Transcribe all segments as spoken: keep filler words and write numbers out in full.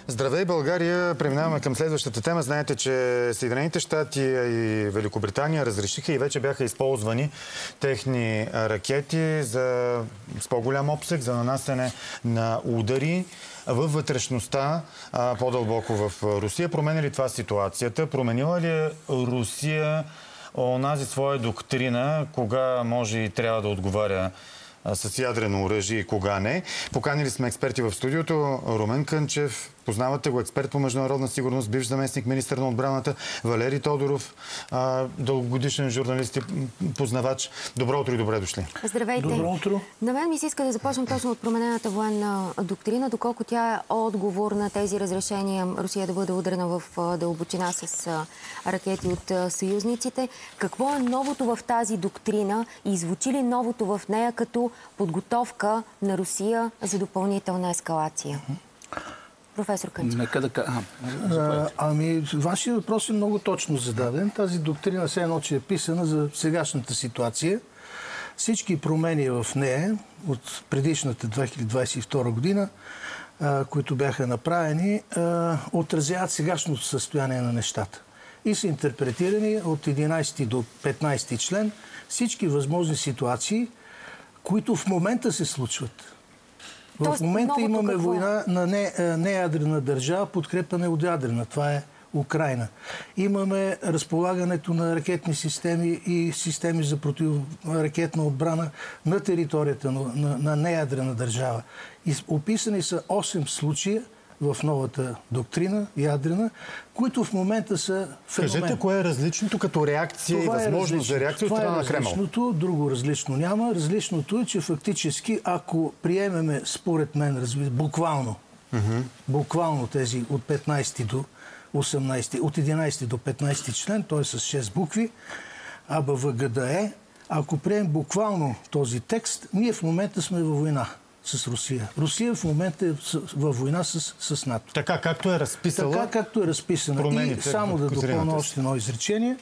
Здравей, България! Преминаваме към следващата тема. Знаете, че Съединените щати и Великобритания разрешиха и вече бяха използвани техни ракети за, с по-голям обсег за нанасене на удари във вътрешността, по-дълбоко в Русия. Променя ли това ситуацията? Променила ли Русия онази своя доктрина, кога може и трябва да отговаря с ядрено оръжие и кога не? Поканили сме експерти в студиото. Румен Кънчев, познавате го, експерт по международна сигурност, бивш заместник министър на отбраната, Валери Тодоров, дългогодишен журналист и познавач. Добро утро и добре дошли. Здравейте. Добро утро. На мен ми се иска да започнем точно от променената военна доктрина, доколко тя е отговор на тези разрешения Русия да бъде ударена в дълбочина с ракети от съюзниците. Какво е новото в тази доктрина и звучи ли новото в нея като подготовка на Русия за допълнителна ескалация? Професор Кънчев. Нека да кажа. Ами, вашия въпрос е много точно зададен. Тази доктрина все едно, че е писана за сегашната ситуация. Всички промени в нея от предишната две хиляди двадесет и втора година, които бяха направени, отразяват сегашното състояние на нещата. И са интерпретирани от единадесети до петнадесети член всички възможни ситуации, които в момента се случват. В момента имаме какво? война на не, неядрена държава, подкрепена от ядрена. Това е Украйна. Имаме разполагането на ракетни системи и системи за противоракетна отбрана на територията на, на, на неядрена държава. И описани са осем случая в новата доктрина, ядрена, които в момента са феномен. Кажете, кое е различното като реакция Това и възможност е за реакция от страна на Кремъл? Различното, друго различно няма. Различното е, че фактически, ако приемеме, според мен, разбира, буквално, mm-hmm. буквално тези от петнадесети до осемнадесети, от единадесети до петнадесети член, т.е. с шест букви, А Б В Г Д Е, ако приемем буквално този текст, ние в момента сме във война с Русия. Русия в момента е във война с, с НАТО. Така както е разписала. Така както е разписана. И само да допълня още едно изречение.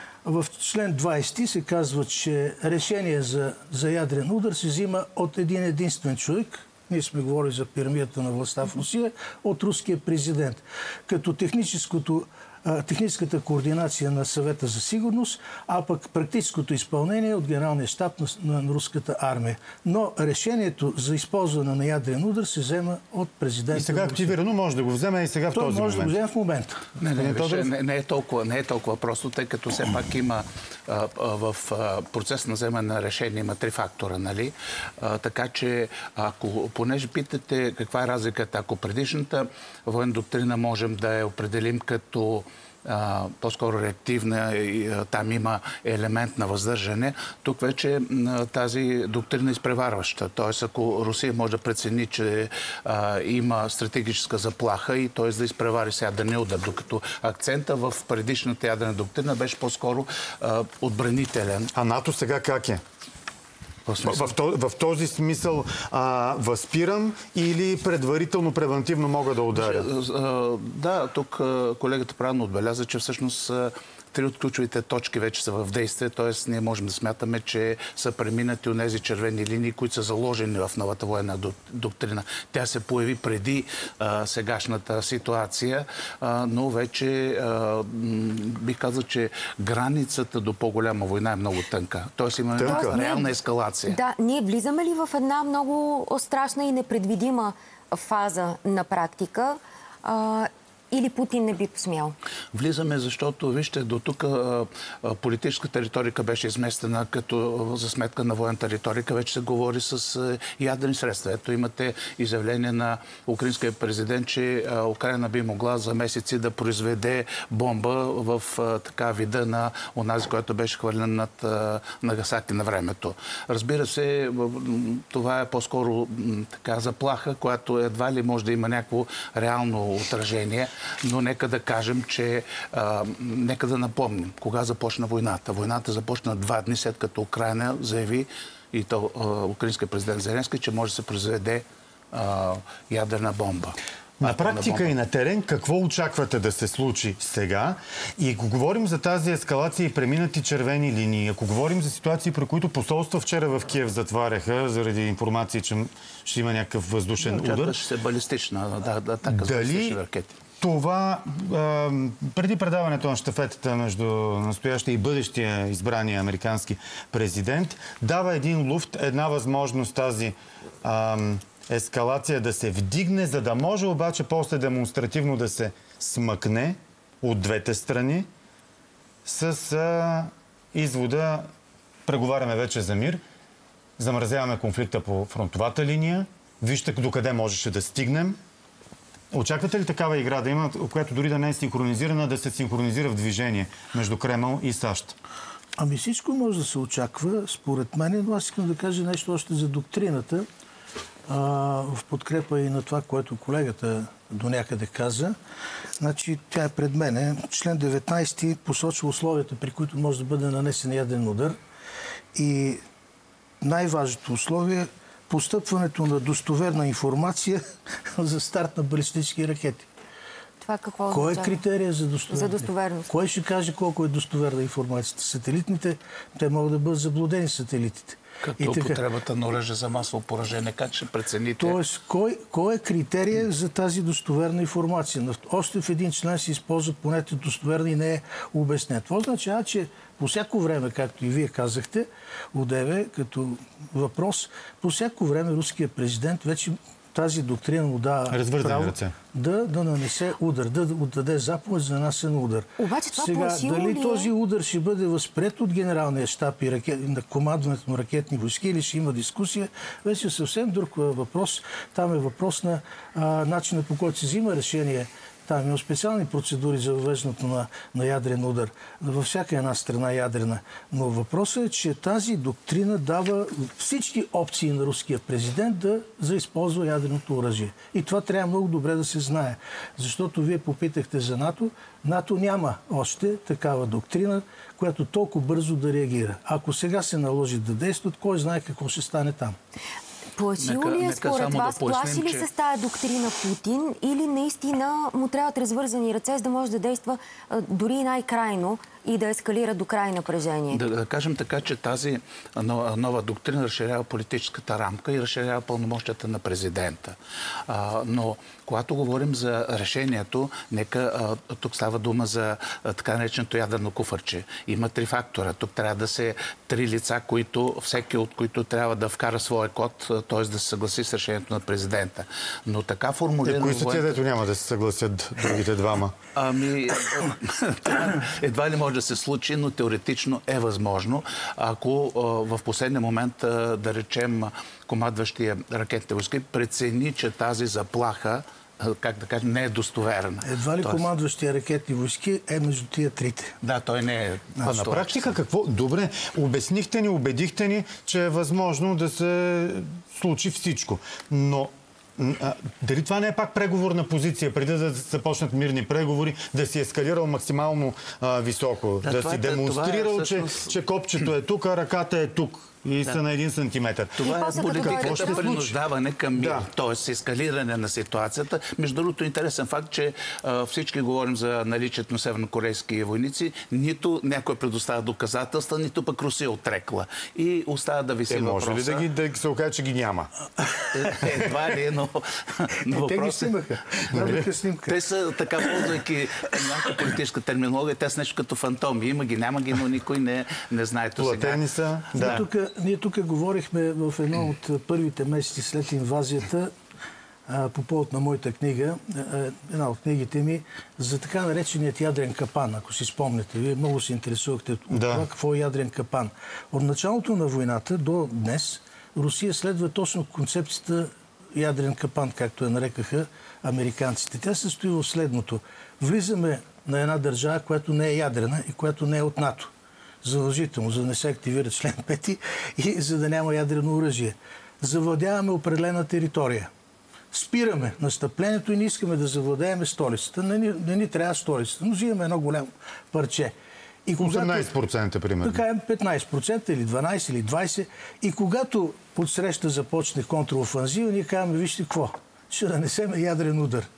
В член двадесети се казва, че решение за, за ядрен удар се взима от един единствен човек. Ние сме говорили за пирамидата на властта в Русия, от руския президент. Като техническото техническата координация на Съвета за сигурност, а пък практическото изпълнение от Генералния щаб на, на руската армия. Но решението за използване на ядрен удар се взема от президента. И сега активирано може да го вземе и сега в Той този може момент. да го вземе в момента. Не, не, виж, не, не, е толкова, не е толкова просто, тъй като все пак има а, а, в а, процес на вземане на решение има три фактора, нали? А, така че, ако, понеже питате каква е разликата, ако предишната военна доктрина можем да я определим като по-скоро реактивна, и, а, там има елемент на въздържане. Тук вече а, тази доктрина е изпреварваща. Тоест, ако Русия може да прецени, че а, има стратегическа заплаха и т.е. да изпревари с ядрения удар, докато акцента в предишната ядрена доктрина беше по-скоро отбранителен. А НАТО сега как е? В, в, в, в този смисъл а, възпирам или предварително, превентивно мога да ударя? Да, тук колегата правилно отбеляза, че всъщност три от ключовите точки вече са в действие, т.е. ние можем да смятаме, че са преминати от тези червени линии, които са заложени в новата военна доктрина. Тя се появи преди а, сегашната ситуация, а, но вече а, бих казал, че границата до по-голяма война е много тънка. Т.е. има тънка. реална ескалация. Да, ние влизаме ли в една много страшна и непредвидима фаза на практика? А, Или Путин не би посмял? Влизаме, защото, вижте, до тук политическата риторика беше изместена като за сметка на военната риторика. Вече се говори с а, ядрени средства. Ето имате изявление на украинския президент, че а, Украина би могла за месеци да произведе бомба в а, така вида на онази, която беше хвърлена над а, Нагасаки на времето. Разбира се, това е по-скоро така заплаха, която едва ли може да има някакво реално отражение. Но нека да кажем, че а, нека да напомним, кога започна войната. Войната започна два дни след като Украина заяви, и то а, украинския президент Зеленски, че може да се произведе а, ядрена бомба. На практика и на терен, какво очаквате да се случи сега? И ако говорим за тази ескалация и преминати червени линии, ако говорим за ситуации, при които посолства вчера в Киев затваряха заради информации, че ще има някакъв въздушен удар. Очакваше се балистична да, да, атака с балистични ракети. Това, а, преди предаването на щафетата между настоящия и бъдещия избрания американски президент, дава един луфт, една възможност тази а, ескалация да се вдигне, за да може обаче после демонстративно да се смъкне от двете страни с а, извода, преговаряме вече за мир, замразяваме конфликта по фронтовата линия, вижте докъде можеше да стигнем. Очаквате ли такава игра да има, която дори да не е синхронизирана, да се синхронизира в движение между Кремъл и САЩ? Ами всичко може да се очаква, според мен, но аз искам да кажа нещо още за доктрината, а, в подкрепа и на това, което колегата до някъде каза. Значи, тя е пред мене. Член деветнайсети посочва условията, при които може да бъде нанесен яден удар. И най-важното условие е постъпването на достоверна информация за старт на балистически ракети. Това какво Кой е означава? критерия за достоверност? За достоверност. Кой ще каже колко е достоверна информацията? Сателитните, те могат да бъдат заблудени сателитите. Като употребата на оръжие за масово поражение, как ще прецените? Тоест, кой, кой е критерия за тази достоверна информация? Още в един член се използва понятието достоверна и не е обяснен. Това означава, че по всяко време, както и вие казахте, одеве, като въпрос, по всяко време руският президент вече тази доктрина му дава право да, да нанесе удар, да отдаде заповед за нанесен удар. Обаче това сега, дали ли е? този удар ще бъде възприет от генералния щаб и ракет, на командването на ракетни войски или ще има дискусия, вече е съвсем друг въпрос. Там е въпрос на а, начина, по който се взима решение. Там има специални процедури за въвеждането на, на ядрен удар. Във всяка една страна ядрена. Но въпросът е, че тази доктрина дава всички опции на руския президент да, за използва ядреното оръжие. И това трябва много добре да се знае. Защото вие попитахте за НАТО. НАТО няма още такава доктрина, която толкова бързо да реагира. Ако сега се наложи да действат, кой знае какво ще стане там. Плашило ли е според вас? Да плаши ли че... с тая доктрина Путин или наистина му трябват развързани ръце, за да може да действа а, дори най-крайно и да ескалира до край напрежение? Да, да кажем така, че тази нова, нова доктрина разширява политическата рамка и разширява пълномощията на президента. А, но когато говорим за решението, нека а, тук става дума за а, така нареченото ядрено куфърче. Има три фактора. Тук трябва да се три лица, които, всеки от които трябва да вкара своя код, т.е. да се съгласи с решението на президента. Но така формулирано... Кои са тия, дето няма да се съгласят другите двама? Ами, едва ли може да се случи, но теоретично е възможно. Ако в последния момент, да речем, командващия ракетните войски прецени, че тази заплаха, как да кажем, не е достоверна. Едва ли Тоест... командващия ракетни войски е между тия трите. Да, той не е... А на практика какво? Добре, обяснихте ни, убедихте ни, че е възможно да се случи всичко. Но а, дали това не е пак преговорна позиция, преди да започнат мирни преговори, да си ескалирал максимално а, високо, да, да си демонстрирал, е всъщност... че, че копчето е тук, а ръката е тук. И да. са на един сантиметър. Това е политиката принуждаване към мир, да. т.е. ескалиране на ситуацията. Между другото, интересен факт, че а, всички говорим за наличието на севернокорейски войници. Нито някой предоставя доказателства, нито пък Русия отрекла. И остава да виси въпроса. Може ли да, ги, да се окаже, че ги няма? Едва ли, но, но въпроса... Те ги снимаха. Те са, така ползвайки нашата политическа терминология, те са нещо като фантоми. Има ги, няма ги, но никой не, не знае то сега. Платени са. Да. Тук, ние тук говорихме в едно от първите месеци след инвазията а, по повод на моята книга, а, една от книгите ми, за така нареченият ядрен капан, ако си спомняте. Вие много се интересувахте от да. това какво е ядрен капан. От началото на войната до днес Русия следва точно концепцията ядрен капан, както я нарекаха американците. Тя се състои в следното. Влизаме на една държава, която не е ядрена и която не е от НАТО. Задължително, за да не се активира член пети и за да няма ядрено оръжие. Завладяваме определена територия. Спираме настъплението и не искаме да завладеем столицата. Не ни, не ни трябва столицата, но взимаме едно голямо парче. И когато, осемнайсет процента примерно. Така е петнайсет процента или дванайсет или двайсет. И когато подсреща започне контраофанзива, ние казваме, вижте какво, ще нанесем ядрен удар.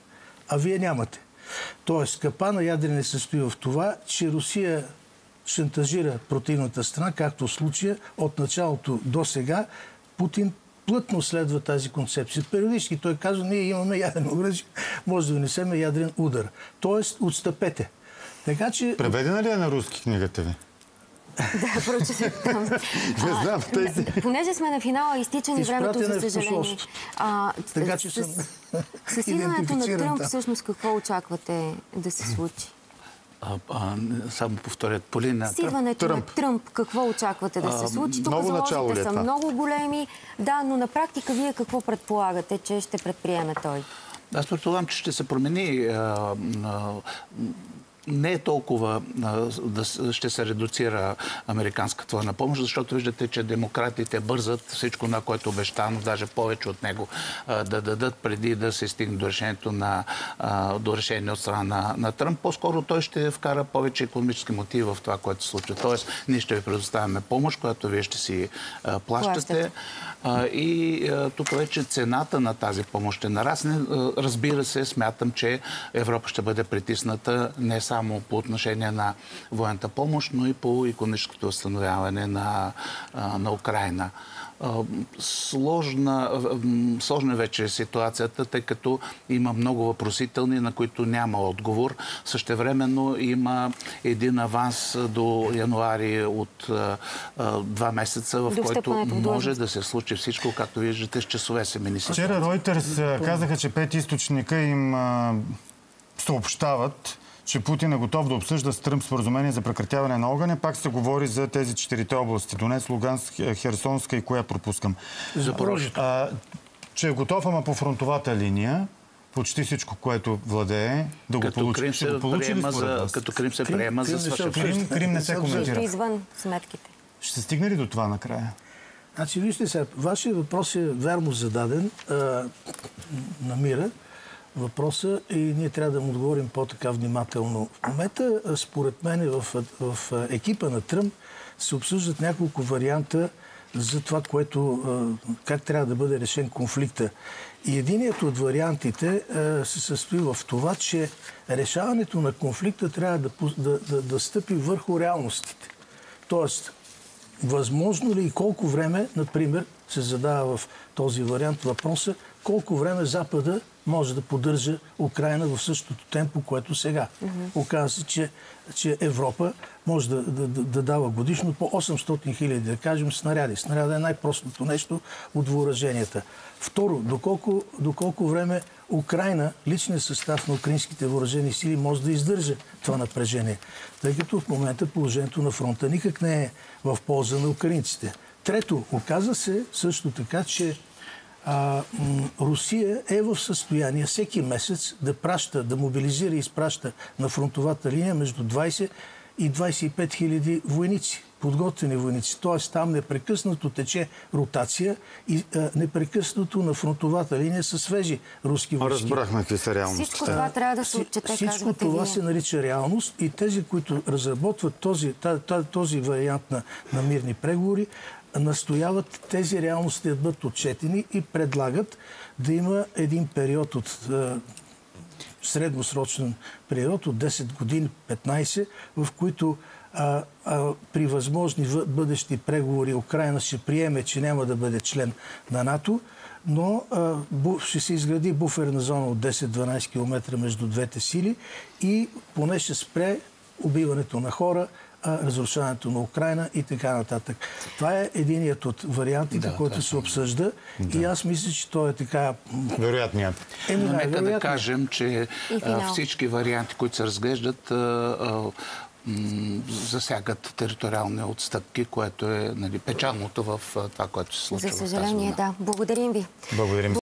а вие нямате. Тоест, капана ядрен се състои в това, че Русия шантажира противната страна, както в случая от началото до сега Путин плътно следва тази концепция. Периодически той казва, ние имаме ядрено оръжие, може да внесем ядрен удар. Тоест, отстъпете. Така че... Преведена ли е на руски книгата ви? Да, прочетах там. Не знам, тези... Понеже сме на финала, изтича ни времето, за съжаление. А, така че с, съм с идването на Тръмп, да. всъщност, какво очаквате да се случи? А, а, само повторят, по линия на С идването на Тръмп, какво очаквате да се случи? Тук заложите са много големи. Да, но на практика вие какво предполагате, че ще предприеме той? Аз предполагам, че ще се промени. А, а, не е толкова да ще се редуцира американската военна помощ, защото виждате, че демократите бързат всичко, на което обещано, даже повече от него, да дадат преди да се стигне до решението на, до решение от страна на, на Тръмп. По-скоро той ще вкара повече икономически мотиви в това, което се случва. Тоест, ние ще ви предоставяме помощ, която вие ще си плащате. И тук вече цената на тази помощ ще нарасне. Разбира се, смятам, че Европа ще бъде притисната не само само по отношение на военната помощ, но и по икономическото възстановяване на, на Украйна. Сложна, сложна вече е ситуацията, тъй като има много въпросителни, на които няма отговор. Същевременно има един аванс до януари от два месеца, в който може да се случи всичко, както виждате, с часове се мини. Вчера Reuters казаха, че пет източника им съобщават, че Путин е готов да обсъжда с Тръмп споразумение за прекратяване на огъня. Пак се говори за тези четирите области. Донец, Луганск, Херсонска и коя пропускам. Запорожието. Че е готов, ама по фронтовата линия, почти всичко, което владее, да го получи. Крим се приема за, като Крим се Крим, приема Крим, за свършен. Крим, Крим не се коментира. Извън сметките. Ще се стигне ли до това накрая? Значи, вижте сега, вашия въпрос е верно зададен. А, намира въпроса и ние трябва да му отговорим по-така внимателно. В момента, според мен, в, в екипа на Тръмп се обсъждат няколко варианта за това, което, как трябва да бъде решен конфликта. И единият от вариантите се състои в това, че решаването на конфликта трябва да, да, да, да стъпи върху реалностите. Тоест, възможно ли и колко време, например, се задава в този вариант въпроса, колко време Запада може да поддържа Украйна в същото темпо, което сега. Mm-hmm. Оказва се, че, че Европа може да, да, да, да дава годишно по осемстотин хиляди, да кажем, снаряди. Снаряда е най-простото нещо от въоръженията. Второ, доколко, доколко време Украйна, личният състав на украинските въоръжени сили може да издържа това напрежение. Тъй като в момента положението на фронта никак не е в полза на украинците. Трето, оказва се също така, че А, м, Русия е в състояние всеки месец да праща, да мобилизира и изпраща на фронтовата линия между двайсет и двайсет и пет хиляди войници, подготвени войници. Тоест там непрекъснато тече ротация и а, непрекъснато на фронтовата линия са свежи руски войски. Разбрахме какви са реалностите. Всичко това трябва да се отчете, Всичко това вие. се нарича реалност и тези, които разработват този, този вариант на, на мирни преговори, настояват тези реалности да бъдат отчетени и предлагат да има един период от е, средносрочен период от десет години, петнайсет, в които а, а, при възможни бъдещи преговори Украйна ще приеме, че няма да бъде член на НАТО, но а, бу, ще се изгради буферна зона от десет-дванайсет километра между двете сили и поне ще спре убиването на хора, разрушаването на Украйна и така нататък. Това е единият от вариантите, да, който се обсъжда. Да. И аз мисля, че той е така... Вероятният. Е, но нека да кажем, че а, всички варианти, които се разглеждат, а, а, засягат териториални отстъпки, което е, нали, печалното в това, което се случва. За съжаление, да. Благодарим ви. Благодарим.